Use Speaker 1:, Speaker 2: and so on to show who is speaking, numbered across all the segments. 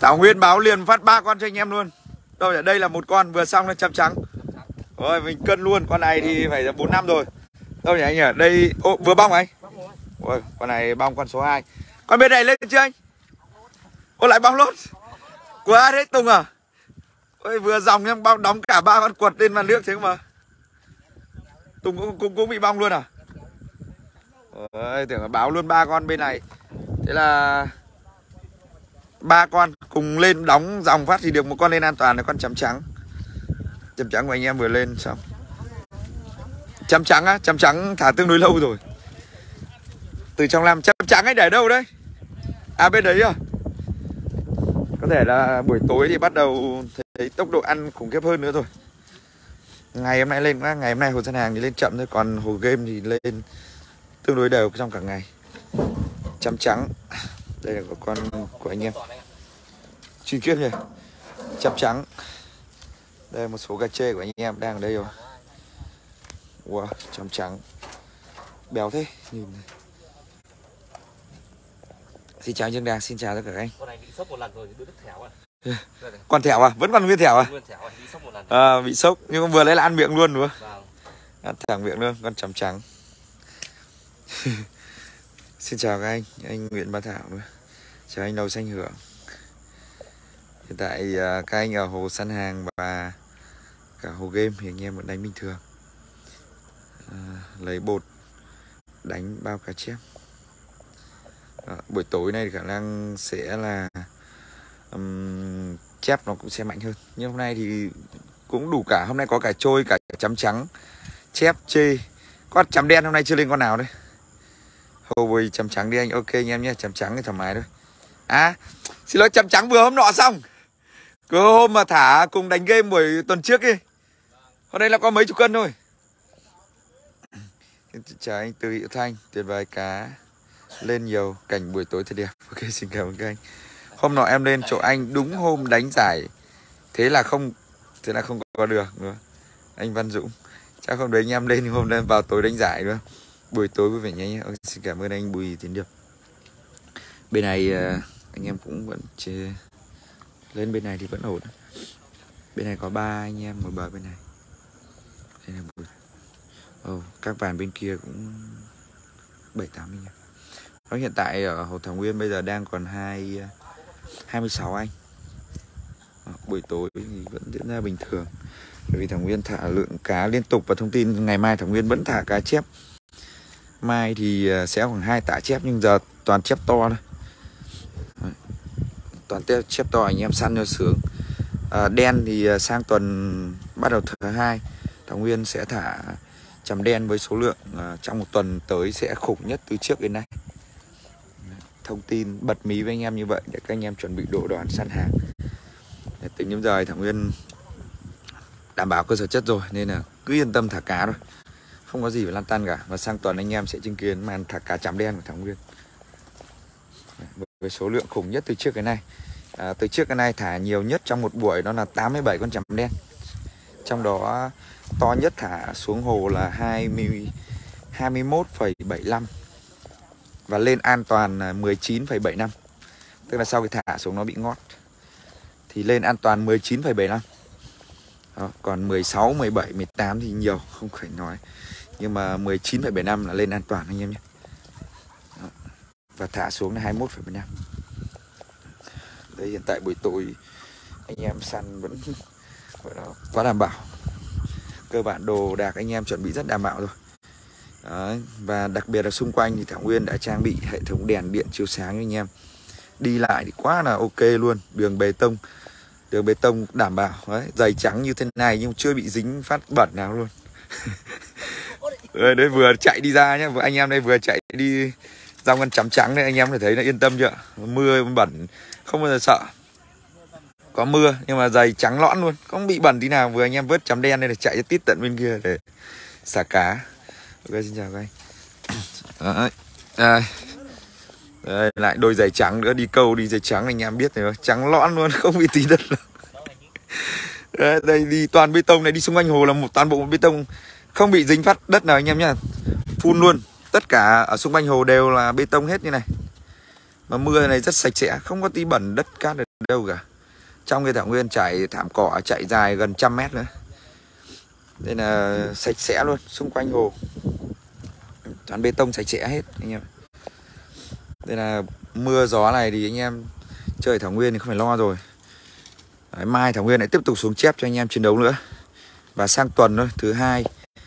Speaker 1: Thảo Nguyên báo liền phát 3 con cho anh em luôn. Đâu đây là một con vừa xong là chấm trắng. Rồi mình cân luôn, con này thì phải là 4 năm rồi. Đâu nhỉ anh nhỉ? Đây vừa bong anh. Ôi, con này bong con số 2. Con bên này lên chưa anh? Ô lại bong luôn. Quá đấy Tùng à. Ôi vừa dòng em bong đóng cả 3 con quật lên mặt nước thế mà. Tùng cũng bị bong luôn à? Ôi, tưởng là báo luôn 3 con bên này. Thế là 3 con cùng lên đóng dòng phát thì được một con lên an toàn là con chấm trắng. Chấm trắng của anh em vừa lên xong. Chấm trắng á, chấm trắng thả tương đối lâu rồi. Từ trong Nam chấm trắng ấy để đâu đấy? À bên đấy à? Có thể là buổi tối thì bắt đầu thấy tốc độ ăn khủng khiếp hơn nữa rồi. Ngày hôm nay lên quá, ngày hôm nay Hồ San Hàng thì lên chậm thôi, còn Hồ Game thì lên tương đối đều trong cả ngày. Chấm trắng. Đây là con của anh em. Chuyên kiếp nhỉ. Chấm trắng. Đây là một số gà chê của anh em đang ở đây rồi. Wow, chấm trắng. Béo thế, nhìn này. Xin chào Dương Đàng, xin chào tất cả các anh.
Speaker 2: Con này bị sốc một lần rồi, đứa đứt thẻo à.
Speaker 1: Còn thẻo à? Vẫn còn nguyên thẻo à?
Speaker 2: Nguyên thẻo à, bị sốc một lần.
Speaker 1: À, bị sốc, nhưng vừa lấy là ăn miệng luôn đúng không?
Speaker 2: Vâng.
Speaker 1: Ăn thẳng miệng luôn, con chấm trắng. Xin chào các anh Nguyễn Bá Thảo nữa. Chào anh Đầu Xanh Hưởng. Hiện tại các anh ở Hồ San Hàng và cả Hồ Game thì anh em vẫn đánh bình thường. Lấy bột đánh bao cá chép. Buổi tối nay thì khả năng sẽ là chép nó cũng sẽ mạnh hơn. Nhưng hôm nay thì cũng đủ cả. Hôm nay có cả trôi, cả chấm trắng, chép, chê. Con chấm đen hôm nay chưa lên con nào đấy. Hồ bồi chấm trắng đi anh. Ok anh em nhé, chấm trắng thì thoải mái thôi. À, xin lỗi, chấm trắng vừa hôm nọ xong. Cứ hôm mà thả cùng đánh game buổi tuần trước đi. Hôm nay là có mấy chục cân thôi. Chào anh Từ Hiệu Thanh. Tuyệt vời, cá lên nhiều, cảnh buổi tối thật đẹp. Ok, xin cảm ơn các anh. Hôm nọ em lên chỗ anh đúng hôm đánh giải. Thế là không có được nữa. Anh Văn Dũng. Chắc không đấy anh em lên hôm nay vào tối đánh giải nữa. Buổi tối vui vẻ nhé. Xin cảm ơn anh Bùi Tiến Điệp. Bên này anh em cũng vẫn chê. Lên bên này thì vẫn ổn. Bên này có 3 anh em ngồi bờ bên này. Đây là buổi. Các bàn bên kia cũng 7-8 anh em. Nó hiện tại ở Hồ Thảo Nguyên bây giờ đang còn 26 anh. Buổi tối thì vẫn diễn ra bình thường. Bởi vì Thảo Nguyên thả lượng cá liên tục. Và thông tin ngày mai Thảo Nguyên vẫn thả cá chép. Mai thì sẽ khoảng 2 tạ chép. Nhưng giờ toàn chép to thôi. Toàn chép to anh em săn cho sướng. Đen thì sang tuần bắt đầu thứ 2 Thảo Nguyên sẽ thả chấm đen với số lượng trong một tuần tới sẽ khủng nhất từ trước đến nay. Thông tin bật mí với anh em như vậy để các anh em chuẩn bị độ đoàn săn hàng. Tính đến giờ Thảo Nguyên đảm bảo cơ sở chất rồi nên là cứ yên tâm thả cá thôi, không có gì phải lăn tăn cả. Và sang tuần anh em sẽ chứng kiến màn thả cá chấm đen của Thảo Nguyên với số lượng khủng nhất từ trước đến nay. Từ trước đến nay thả nhiều nhất trong một buổi đó là 87 con chấm đen. Trong đó to nhất thả xuống hồ là 21,75 và lên an toàn là 19,75. Tức là sau khi thả xuống nó bị ngót thì lên an toàn 19,75. Còn 16, 17, 18 thì nhiều không phải nói. Nhưng mà 19,75 là lên an toàn anh em nhé. Và thả xuống là 21,75. Đây hiện tại buổi tối anh em săn vẫn quá đảm bảo. Cơ bản đồ đạc anh em chuẩn bị rất đảm bảo rồi. Đấy. Và đặc biệt là xung quanh thì Thảo Nguyên đã trang bị hệ thống đèn điện chiếu sáng cho anh em. Đi lại thì quá là ok luôn. Đường bê tông đảm bảo. Đấy. Giày trắng như thế này nhưng chưa bị dính phát bẩn nào luôn. Đấy vừa chạy đi ra nhé. Anh em đây vừa chạy đi dòng con chấm trắng này, anh em có thể thấy là yên tâm chưa. Mưa bẩn không bao giờ sợ. Có mưa nhưng mà giày trắng lõn luôn, không bị bẩn tí nào. Vừa anh em vớt chấm đen đây để chạy tít tận bên kia để xả cá. Ok, xin chào các anh. Đây, lại đôi giày trắng nữa, đi câu đi giày trắng anh em biết rồi, trắng lõn luôn, không bị tí đất luôn. Đây đi toàn bê tông này, đi xung quanh hồ là toàn bộ bê tông, không bị dính phát đất nào anh em nhá. Phun luôn, tất cả ở xung quanh hồ đều là bê tông hết như này. Mà mưa này rất sạch sẽ, không có tí bẩn đất cát được. đâu cả. Trong cái thảo nguyên trải thảm cỏ chạy dài gần 100 mét nữa. Đây là sạch sẽ luôn, xung quanh hồ toàn bê tông sạch sẽ hết anh em. Đây là mưa gió này thì anh em chơi thảo nguyên thì không phải lo rồi. Đấy, mai thảo nguyên lại tiếp tục xuống chép cho anh em chiến đấu nữa. Và sang tuần thôi, thứ hai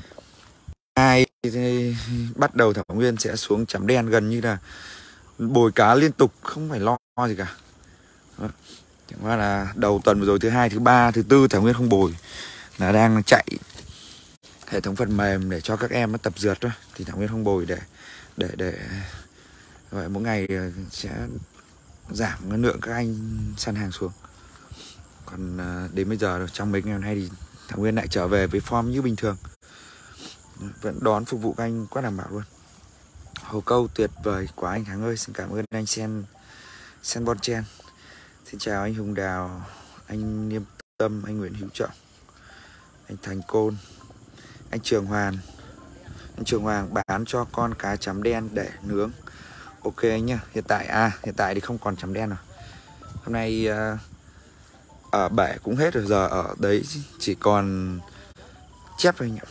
Speaker 1: thì bắt đầu thảo nguyên sẽ xuống chấm đen, gần như là bồi cá liên tục, không phải lo gì cả. Đó. Chẳng qua là đầu tuần vừa rồi, thứ hai, thứ ba, thứ tư thảo nguyên không bồi, là đang chạy hệ thống phần mềm để cho các em nó tập dượt thôi, thì thảo nguyên không bồi để vậy mỗi ngày sẽ giảm lượng các anh săn hàng xuống. Còn đến bây giờ trong mấy ngày hôm nay thì thảo nguyên lại trở về với form như bình thường, vẫn đón phục vụ các anh quá đảm bảo luôn. Hồ câu tuyệt vời quá anh Thắng ơi. Xin cảm ơn anh Sen Bon Chen. Xin chào anh Hùng Đào, anh Niêm Tâm, anh Nguyễn Hữu Trọng, anh Thành Côn, anh Trường Hoàn. Anh Trường Hoàng bán cho con cá chấm đen để nướng. Ok anh nhá. Hiện tại thì không còn chấm đen rồi. Hôm nay ở bể cũng hết rồi, giờ ở đấy chỉ còn chép thôi anh ạ.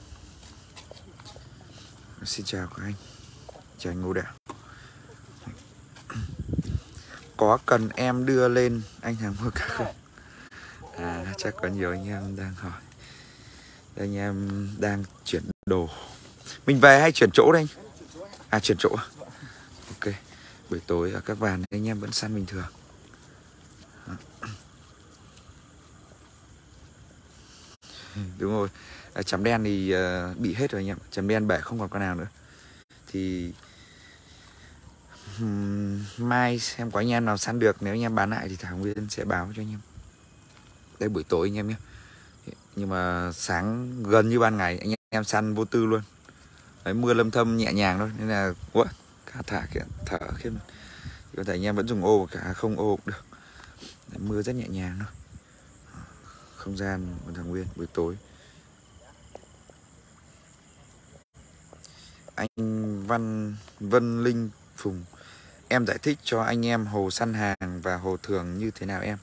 Speaker 1: Xin chào các anh. Chào anh Ngô Đạo. Có cần em đưa lên anh hàng mua cá không? Chắc có nhiều anh em đang hỏi. Đây anh em đang chuyển đồ. Mình về hay chuyển chỗ đây anh? Chuyển chỗ. Ok. Buổi tối ở các bàn anh em vẫn săn bình thường. Đúng rồi. Chấm đen thì bị hết rồi anh em. Chấm đen bể không còn con nào nữa. Thì mai xem có anh em nào săn được. Nếu anh em bán lại thì Thảo Nguyên sẽ báo cho anh em. Đây buổi tối anh em nhé. Nhưng mà sáng gần như ban ngày anh em săn vô tư luôn. Đấy, mưa lâm thâm nhẹ nhàng thôi. Nên là cá thả kìa, thở khiếp. Có thể anh em vẫn dùng ô, cả không ô cũng được. Đấy, mưa rất nhẹ nhàng thôi. Không gian của Thảo Nguyên buổi tối. Anh Vân Linh Phùng, em giải thích cho anh em hồ săn hàng và hồ thường như thế nào em?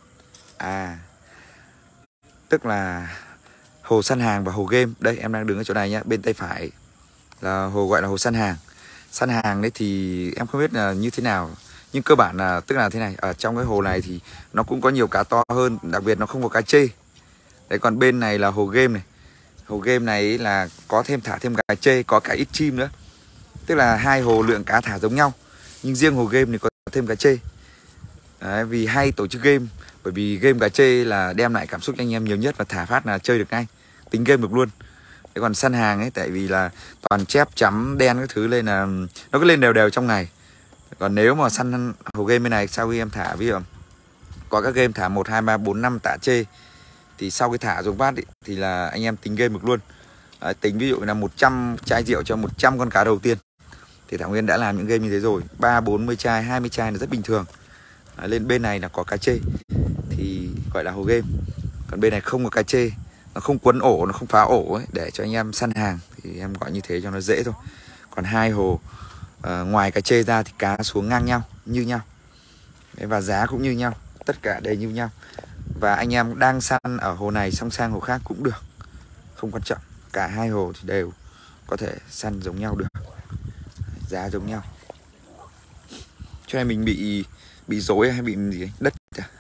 Speaker 1: Tức là hồ săn hàng và hồ game. Đây em đang đứng ở chỗ này nhá, bên tay phải là hồ gọi là hồ săn hàng. Săn hàng đấy thì em không biết là như thế nào, nhưng cơ bản là tức là thế này, ở trong cái hồ này thì nó cũng có nhiều cá to hơn, đặc biệt nó không có cá chê. Đấy, còn bên này là hồ game này. Hồ game này là có thả thêm cá chê, có cả ít chim nữa. Tức là hai hồ lượng cá thả giống nhau, nhưng riêng hồ game thì có thêm cá chê. Đấy, vì hay tổ chức game, bởi vì game cá chê là đem lại cảm xúc cho anh em nhiều nhất và thả phát là chơi được ngay, tính game được luôn. Thế còn săn hàng ấy, tại vì là toàn chép chấm đen các thứ lên là nó cứ lên đều đều trong ngày. Còn nếu mà săn hồ game bên này, sau khi em thả, ví dụ có các game thả 1, 2, 3, 4, 5 tạ chê, thì sau cái thả xuống phát ý, thì là anh em tính game được luôn. Đấy, tính ví dụ là 100 chai rượu cho 100 con cá đầu tiên, thì Thảo Nguyên đã làm những game như thế rồi. 3, 40 chai, 20 chai là rất bình thường. Đấy, lên bên này là có cá chê thì gọi là hồ game. Còn bên này không có cá chê, nó không quấn ổ, nó không phá ổ ấy, để cho anh em săn hàng, thì em gọi như thế cho nó dễ thôi. Còn hai hồ ngoài cá chê ra thì cá xuống ngang nhau, như nhau. Đấy, và giá cũng như nhau, tất cả đều như nhau. Và anh em đang săn ở hồ này xong sang hồ khác cũng được, không quan trọng. Cả hai hồ thì đều có thể săn giống nhau được, giá giống nhau. Cho nên mình bị rối hay bị gì ấy? Đất à?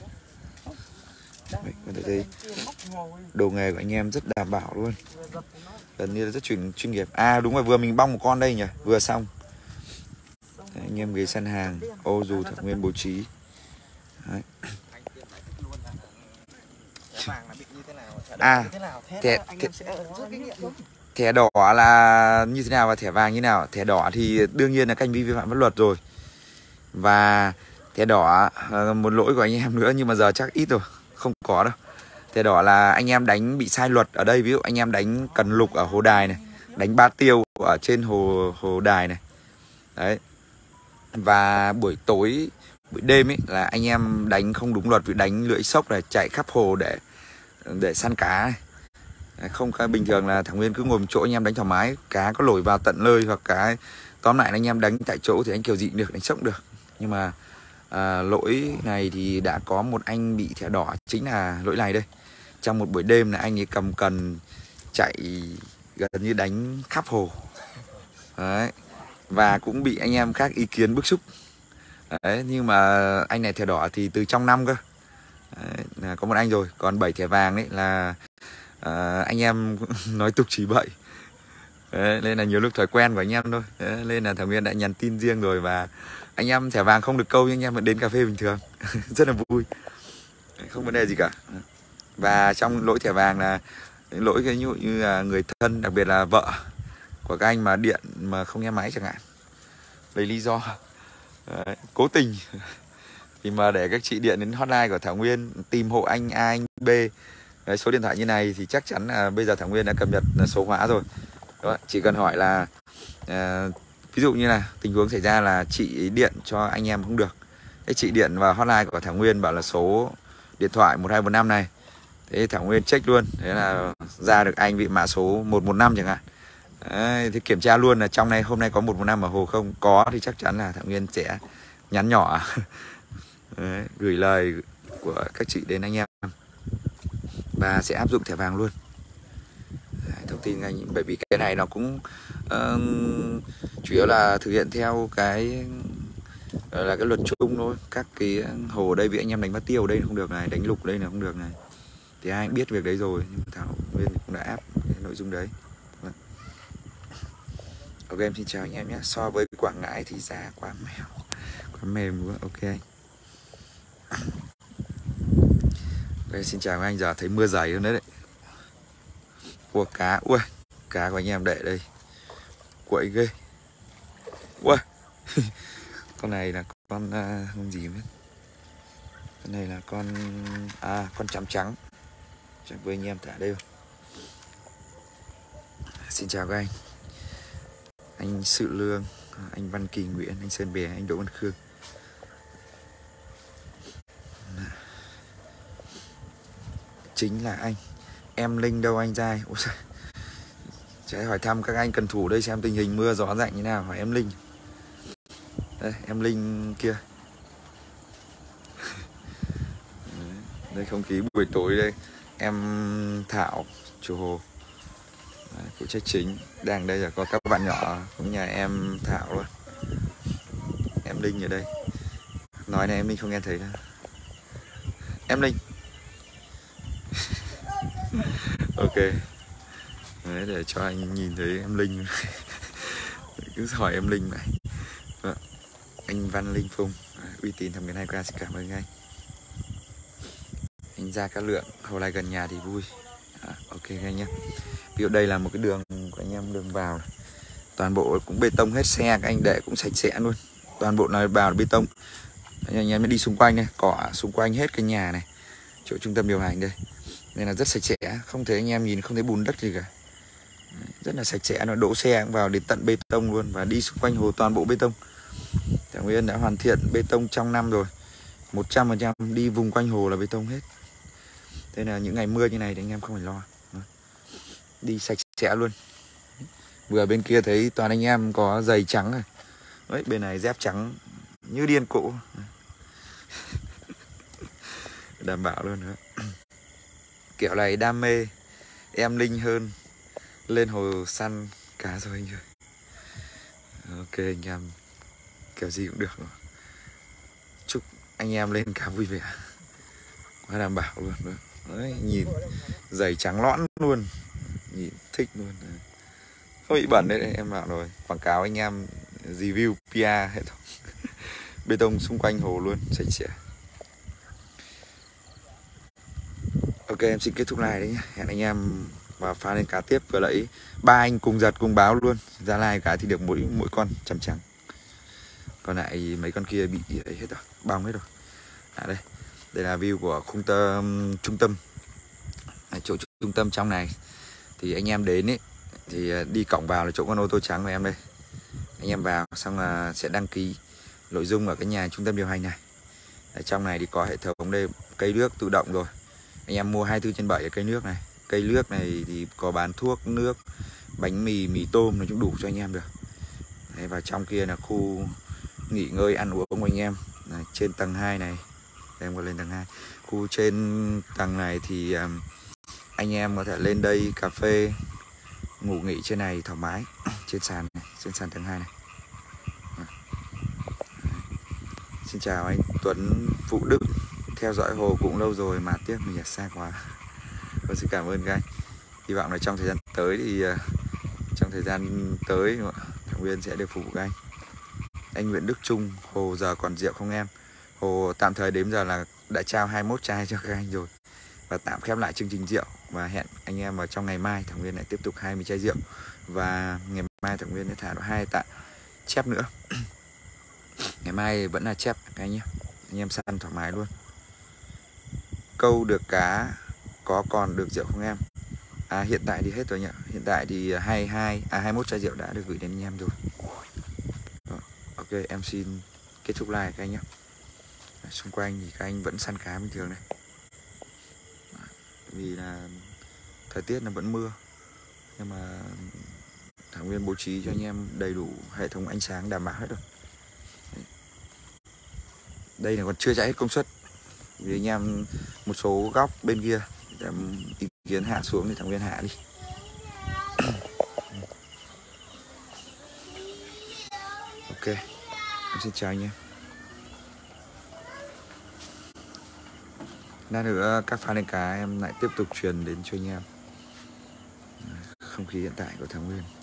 Speaker 1: Đấy, có thể thấy đồ nghề của anh em rất đảm bảo luôn, gần như là rất chuyên nghiệp. Đúng rồi, vừa mình bong một con đây nhỉ, vừa xong. Đấy, anh em ghế săn hàng ô dù Thảo Nguyên bố trí. Đấy. Thẻ đỏ là như thế nào và thẻ vàng như nào? Thẻ đỏ thì đương nhiên là các hành vi vi phạm pháp luật rồi. Và thẻ đỏ một lỗi của anh em nữa, nhưng mà giờ chắc ít rồi, không có đâu. Thẻ đỏ là anh em đánh bị sai luật ở đây, ví dụ anh em đánh cần lục ở hồ đài này, đánh ba tiêu ở trên hồ đài này. Đấy. Và buổi tối, buổi đêm ấy là anh em đánh không đúng luật, vì đánh lưỡi sốc này, chạy khắp hồ để săn cá này. Không bình thường là Thảo Nguyên cứ ngồi một chỗ anh em đánh thoải mái, cá có lội vào tận nơi, hoặc cá tóm lại là anh em đánh tại chỗ thì anh kiểu gì cũng được, đánh sốc được. Nhưng mà Lỗi này thì đã có một anh bị thẻ đỏ, chính là lỗi này đây. Trong một buổi đêm là anh ấy cầm cần chạy gần như đánh khắp hồ. Đấy. Và cũng bị anh em khác ý kiến bức xúc. Đấy, nhưng mà anh này thẻ đỏ thì từ trong năm cơ. Đấy, là có một anh rồi. Còn 7 thẻ vàng đấy là anh em nói tục chỉ bậy. Đấy, nên là nhiều lúc thói quen của anh em thôi. Đấy, nên là Thảo Nguyên đã nhắn tin riêng rồi. Và anh em thẻ vàng không được câu nhưng anh em vẫn đến cà phê bình thường. Rất là vui. Không vấn đề gì cả. Và trong lỗi thẻ vàng là lỗi ví dụ như là người thân, đặc biệt là vợ của các anh mà điện mà không nghe máy chẳng hạn, lấy lý do đấy, cố tình thì mà để các chị điện đến hotline của Thảo Nguyên tìm hộ anh A, anh B. Đấy, số điện thoại như này thì chắc chắn là bây giờ Thảo Nguyên đã cập nhật số hóa rồi. Đó, chỉ cần hỏi là ví dụ như là tình huống xảy ra là chị điện cho anh em không được, thế chị điện vào hotline của Thảo Nguyên bảo là số điện thoại 1245 này, thế Thảo Nguyên check luôn, thế là ra được anh bị mã số 115 chẳng hạn. Đấy, thì kiểm tra luôn là trong này hôm nay có 115 ở hồ không, có thì chắc chắn là Thảo Nguyên sẽ nhắn nhỏ. Đấy, gửi lời của các chị đến anh em và sẽ áp dụng thẻ vàng luôn. Đấy, thông tin anh, bởi vì cái này nó cũng chủ yếu là thực hiện theo cái là cái luật chung thôi. Các cái hồ ở đây bị anh em đánh bắt tiêu ở đây không được này, đánh lục ở đây là không được này, thì ai cũng biết việc đấy rồi, nhưng mà Thảo Nguyên cũng đã áp cái nội dung đấy. Vâng. Ok, em xin chào anh em nhé. So với Quảng Ngãi thì giá quá mềm quá. Ok anh. Ok, xin chào anh, giờ thấy mưa dày hơn đấy. Ua cá, ui, cá của anh em để đây quậy ghê. Ui. Con này là con không gì biết. Con này là con chấm trắng. Chắc với anh em thả đây không? Xin chào các anh Sự Lương, anh Văn Kỳ Nguyễn, anh Sơn Bè, anh Đỗ Văn Khương. Chính là anh. Em Linh đâu anh trai? Ôi trời. Sẽ hỏi thăm các anh cần thủ đây xem tình hình mưa gió rảnh như nào, hỏi em Linh. Đây, em Linh kia. Đây không khí buổi tối đây. Em Thảo, chủ hồ, phụ trách chính. Đang đây là có các bạn nhỏ cũng nhà em Thảo luôn. Em Linh ở đây. Nói này em Linh không nghe thấy đâu. Em Linh. Ok. Đấy, để cho anh nhìn thấy em Linh. Cứ hỏi em Linh này. Anh Văn Linh Phùng, uy tín Thẩm Nguyên 2K, xin cảm ơn anh. Anh Gia Cá Lượng, hồi lại gần nhà thì vui. Ok anh nhé. Ví dụ đây là một cái đường của anh em, đường vào này. Toàn bộ cũng bê tông hết, xe các anh để cũng sạch sẽ luôn. Toàn bộ này vào là bê tông. Anh em mới đi xung quanh này, cỏ xung quanh hết cái nhà này, chỗ trung tâm điều hành đây, nên là rất sạch sẽ, không thấy anh em nhìn không thấy bùn đất gì cả. Rất là sạch sẽ, nó đỗ xe cũng vào đến tận bê tông luôn. Và đi xung quanh hồ toàn bộ bê tông. Thảo Nguyên đã hoàn thiện bê tông trong năm rồi, 100%, đi vùng quanh hồ là bê tông hết. Thế là những ngày mưa như này thì anh em không phải lo, đi sạch sẽ luôn. Vừa bên kia thấy toàn anh em có giày trắng rồi. Đấy, bên này dép trắng như điên cũ. Đảm bảo luôn nữa. Kiểu này đam mê em Linh hơn lên hồ săn cá rồi anh ơi. Ok anh em, kiểu gì cũng được rồi. Chúc anh em lên cá vui vẻ, quá đảm bảo luôn. Đấy, nhìn giày trắng lõn luôn, nhìn thích luôn. Không bị bẩn đấy, em bảo rồi, quảng cáo anh em review PR hệ thống. Bê tông xung quanh hồ luôn, sạch sẽ. Ok, em xin kết thúc live đấy nhé. Hẹn anh em vào pha lên cá tiếp. Vừa lấy 3 anh cùng giật cùng báo luôn. Ra live cá thì được mỗi con chấm trắng. Còn lại mấy con kia bị ấy hết rồi, bong hết rồi. Đây là view của trung tâm. Chỗ trung tâm trong này thì anh em đến ấy thì đi cổng vào là chỗ con ô tô trắng của em đây. Anh em vào xong là sẽ đăng ký nội dung ở cái nhà trung tâm điều hành này. Ở trong này thì có hệ thống đây, cây nước tự động rồi. Anh em mua 24/7 ở cây nước này. Cây nước này thì có bán thuốc, nước, bánh mì, mì tôm, nói chung đủ cho anh em được. Đấy, và trong kia là khu nghỉ ngơi ăn uống của anh em. này, trên tầng 2 này. Em có lên tầng 2. Khu trên tầng này thì anh em có thể lên đây cà phê, ngủ nghỉ trên này thoải mái. Trên sàn này, trên sàn tầng 2 này. Xin chào anh Tuấn Phụ Đức, theo dõi Hồ cũng lâu rồi mà tiếc mình xa quá. Xin cảm ơn các anh. Hy vọng là trong thời gian tới Thằng Nguyên sẽ được phục vụ các anh. Anh Nguyễn Đức Trung, Hồ giờ còn rượu không em? Hồ tạm thời đến giờ là đã trao 21 chai cho các anh rồi, và tạm khép lại chương trình rượu, và hẹn anh em vào trong ngày mai Thằng Nguyên lại tiếp tục 20 chai rượu, và ngày mai Thằng Nguyên sẽ thả được 2 tạ chép nữa. Ngày mai vẫn là chép các anh nhé, anh em săn thoải mái luôn. Câu được cá có còn được rượu không em? Hiện tại thì hết rồi nhỉ. Hiện tại thì 21 chai rượu đã được gửi đến anh em rồi. Ok, em xin kết thúc like các anh nhé. Xung quanh thì các anh vẫn săn cá bình thường này. Vì là thời tiết nó vẫn mưa, nhưng mà Thằng Nguyên bố trí cho anh em đầy đủ hệ thống ánh sáng đảm bảo hết rồi. Đây là còn chưa chạy hết công suất, vì anh em một số góc bên kia ý kiến hạ xuống thì Thằng Nguyên hạ đi. Ok, em xin chào anh em. Lát nữa các pha đánh cá em lại tiếp tục truyền đến cho anh em không khí hiện tại của Thằng Nguyên.